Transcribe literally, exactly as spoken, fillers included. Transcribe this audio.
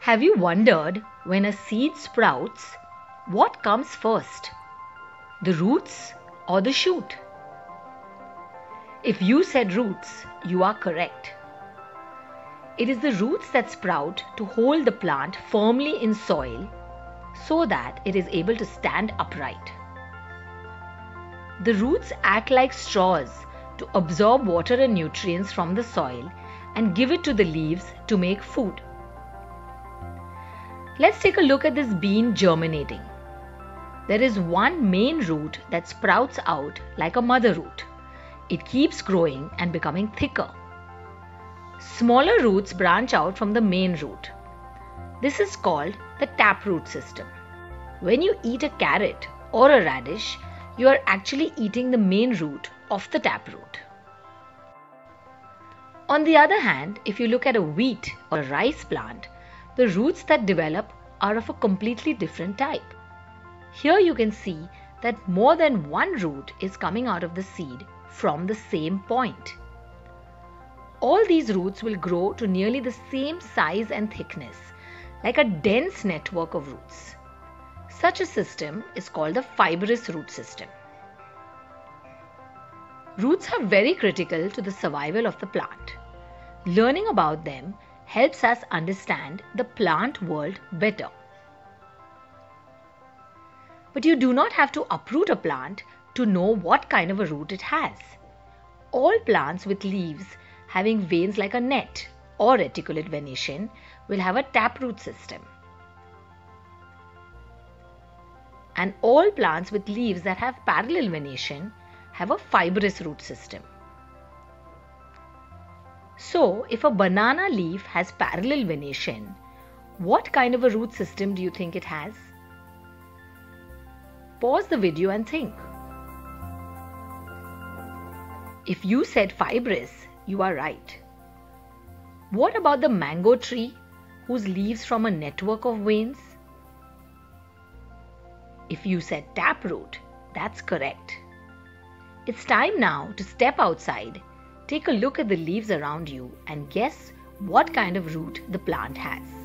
Have you wondered, when a seed sprouts, what comes first? The roots or the shoot? If you said roots, you are correct. It is the roots that sprout to hold the plant firmly in soil so that it is able to stand upright. The roots act like straws to absorb water and nutrients from the soil and give it to the leaves to make food. Let's take a look at this bean germinating. There is one main root that sprouts out like a mother root. It keeps growing and becoming thicker. Smaller roots branch out from the main root. This is called the taproot system. When you eat a carrot or a radish, you are actually eating the main root of the taproot. On the other hand, if you look at a wheat or a rice plant, the roots that develop are of a completely different type. Here you can see that more than one root is coming out of the seed from the same point. All these roots will grow to nearly the same size and thickness, like a dense network of roots. Such a system is called the fibrous root system. Roots are very critical to the survival of the plant. Learning about them helps us understand the plant world better. But you do not have to uproot a plant to know what kind of a root it has. All plants with leaves having veins like a net or reticulate venation will have a taproot system. And all plants with leaves that have parallel venation have a fibrous root system. So, if a banana leaf has parallel venation, what kind of a root system do you think it has? Pause the video and think. If you said fibrous, you are right. What about the mango tree, whose leaves form a network of veins? If you said taproot, that's correct. It's time now to step outside, take a look at the leaves around you and guess what kind of root the plant has.